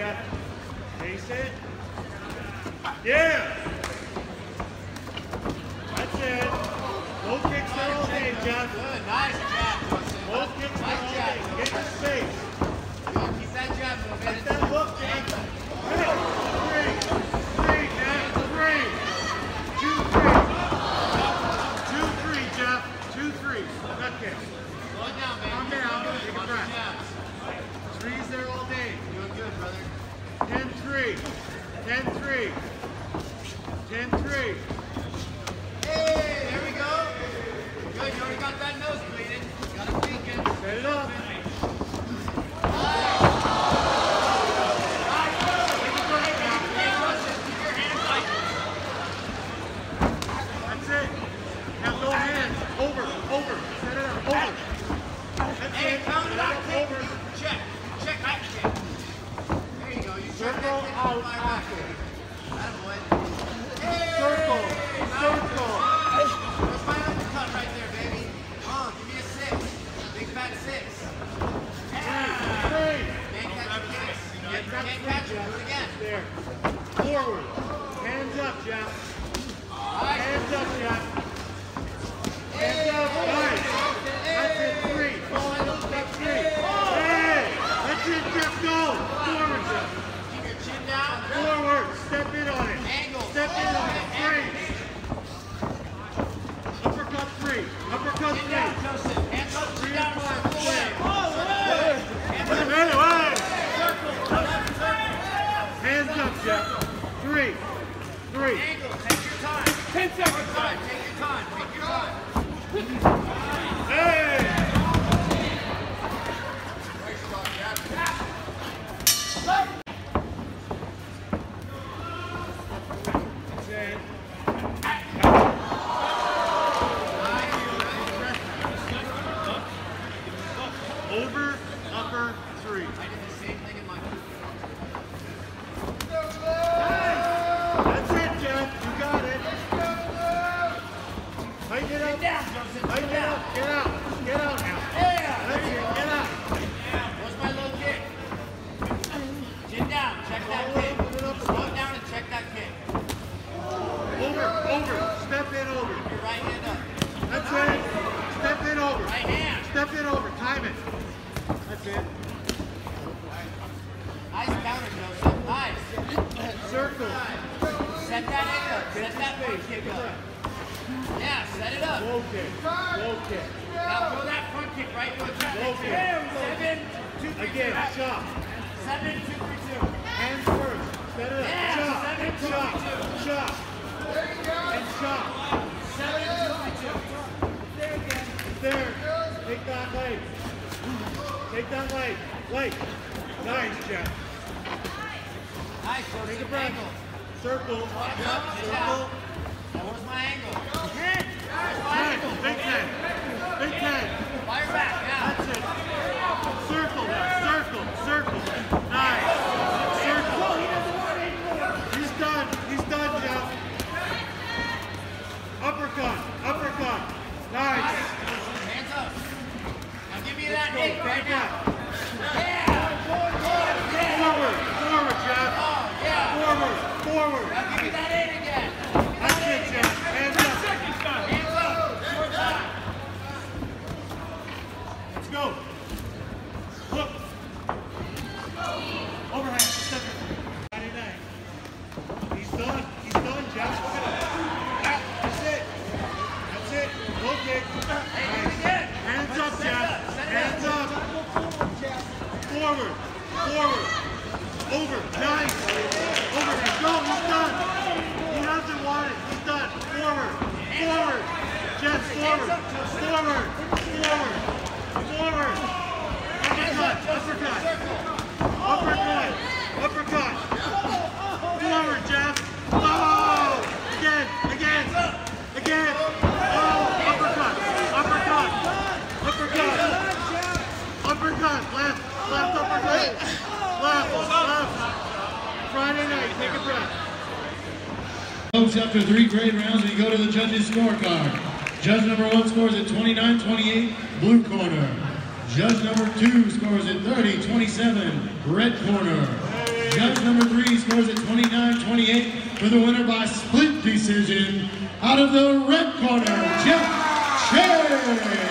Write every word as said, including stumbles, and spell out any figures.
Jeff. Face it. Yeah. That's it. Low kicks there all day, Jeff. Good. Nice jab, Joseph. Low kicks there all day. Get your space. Keep that jab moving. Get that hook, Jeff. Three. Three, Jeff. Three. Two, three. Two, three, Jeff. Two, three. Gut kick. Slow it down, man. Calm down. Take a breath. Threes there all day. Doing good, brother. ten three. ten three. ten three. Hey, there we go. Good, you already got that nose bleeding. Got it peeking. Set it up. That's it. Now go hands. Over, over. Set it up. Over. That's Hey, it. count it out. Over. Check. Check. Back check. There you go. You check Circle that kick out and fire back. after. Attaboy. Circle. Circle. There's my uppercut right there, baby. Come on, give me a six. Big fat six. Three. Can't catch your kicks. Can't, can't catch it. Do it again. There. Forward. Hands up, Jeff. Hands up, Jeff. Hands up. Nice. That's it. Three. That's three. Hey. That's it, Jeff. Go. Forward, Jeff. Keep your chin down. Forward. Step in on it. Angle. Step in on it. Three. Uppercut three. Uppercut Chin three. down, Joseph. Hands up, chin down. Circle away. Hands Wait a up. minute. Wait. Circle. Joseph, circle. Hands up, Jeff. Three. Three. Angle. Take your time. Ten seconds. Time. Take your time. Take your time. Hey. Over, upper, three. I did the same thing in my That's it, Jeff. You got it. Tighten it up. Tighten it up. Get out. Get out now. Yeah. That's it. Get out. Where's my low kick? Chin down. Check that kick. Slow it down and check that kick. Over, over. Step in over. Your right hand up. That's it. Step in over. Right hand. Step in over. Time it. That's it. Nice counter, Joseph. Nice. Circle. Set that in up. Set that front kick up. Yeah, set it up. Low kick. Low kick. Now throw that front kick right to the trap. Low kick. Seven, two, three, Again, two. chop. Seven, two, three, two. Hands first. Set it up. Yeah, Chop. seven, And two, chop. three, two. Chop. And chop. Seven, two, three, two. There. Take that leg. Take that leg. Leg. Nice, Jeff. Nice, Joseph. Take a breath. Angle. Circle. Hands up, sit down. Circle. Now where's my angle? Ten. Where's my Ten. angle? Big ten. Big ten. Fire back now. That's it. Circle. Circle. Circle. Nice. Circle. He's done. He's done, Jeff. Uppercut. Uppercut. Nice. Hands up. Now give me that Go. eight right Back now. up. Yeah. Forward. Forward, Jeff. Oh, yeah. Forward. Forward. Now give me that eight again. That's it, Jeff. Hands up. Hands up. Short time. Let's go. Look. Overhand. Step it. Friday night. He's done. He's done, Jeff. Look at him. That's it. That's it. Low kick. Hey, do it again. Hands up, Set it Jeff. up. Set it Hands up. up. Forward. Forward. Over. Nice. Overhand. Go. He's done. He doesn't want it. He's done. Forward. Forward. Jeff, forward. Forward. Forward. Forward. Uppercut. Uppercut. Uppercut. Uppercut. Forward, Jeff. Oh! Again. Again. Again. Oh! Uppercut. Uppercut. Uppercut. Uppercut. Left. Left uppercut. Left. Left. Friday night. Take a breath. Folks, after three great rounds, we go to the judges' scorecard. Judge number one scores at twenty-nine twenty-eight, blue corner. Judge number two scores at thirty twenty-seven, red corner. Hey. Judge number three scores at twenty-nine twenty-eight for the winner by split decision. Out of the red corner, Jeff Cheng.